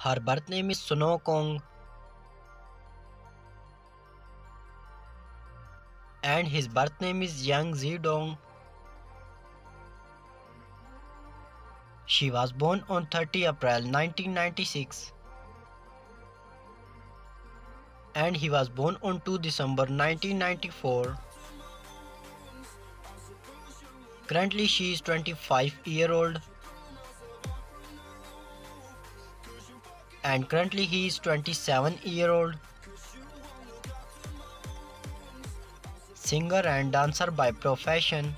Her birth name is Snow Kong and his birth name is Yang Zedong. She was born on 30 April 1996 and he was born on 2 December 1994. Currently she is 25-year-old and currently he is 27-year-old. Singer and dancer by profession.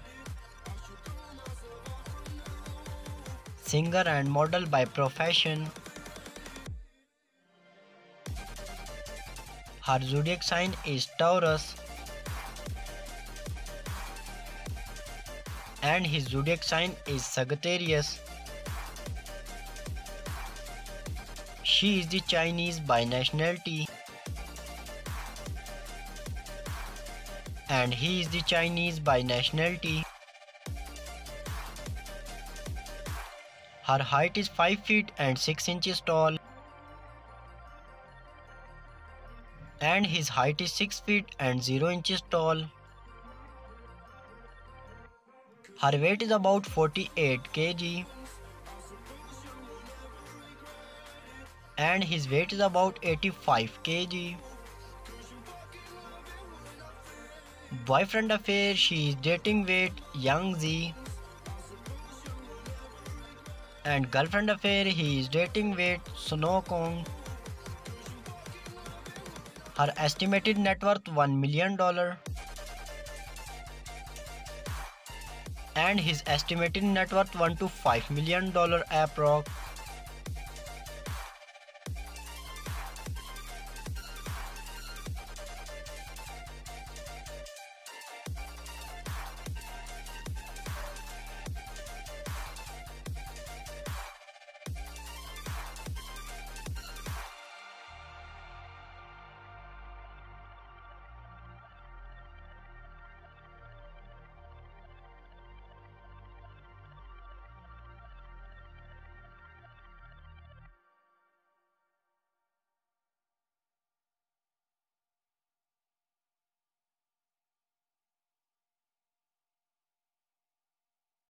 Singer and model by profession. Her zodiac sign is Taurus and his zodiac sign is Sagittarius. She is the Chinese by nationality and he is the Chinese by nationality. Her height is 5 feet and 6 inches tall and his height is 6 feet and 0 inches tall. Her weight is about 48 kg and his weight is about 85 kg. Boyfriend affair, she is dating with Yang Z. And girlfriend affair, he is dating with Snow Kong. Her estimated net worth $1 million and his estimated net worth $1 to $5 million approx.